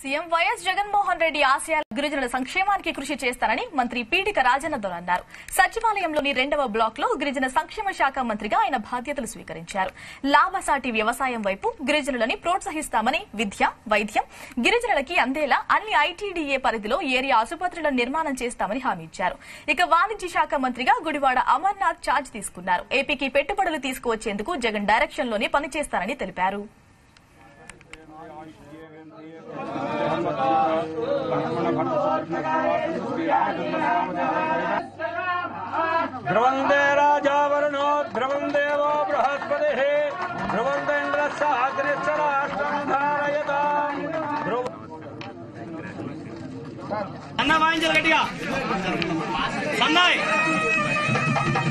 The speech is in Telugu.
సీఎం వైఎస్ జగన్మోహన్ రెడ్డి ఆశయాల గిరిజనుల సంక్షేమానికి కృషి చేస్తారని మంత్రి పీఠిక రాజన్నదొర అన్నారు. సచివాలయంలోని 2వ బ్లాక్ లో గిరిజన సంక్షేమ శాఖ మంత్రిగా ఆయన బాధ్యతలు స్వీకరించారు. లాభసాటి వ్యవసాయం వైపు గిరిజనులని ప్రోత్సహిస్తామని, విద్య, వైద్యం గిరిజనులకి అందేలా అన్ని ఐటీడీఏ పరిధిలో ఏరియా ఆసుపత్రుల నిర్మాణం చేస్తామని హామీ ఇచ్చారు. ఇక వాణిజ్య శాఖ మంత్రిగా గుడివాడ అమర్నాథ్ ఛార్జ్ తీసుకున్నారు. ఏపీకి పెట్టుబడులు తీసుకువచ్చేందుకు జగన్ డైరెక్షన్ లోనే పనిచేస్తారని తెలిపారు. ध्रुवंदे राजा वरुणो ध्रुवं देवो बृहस्पतिः ध्रुवंदेन्द्रस्य अग्निश्च राष्ट्रं धारयताम् अन्ना वाయించాలి గట్టిగా సన్నాయ్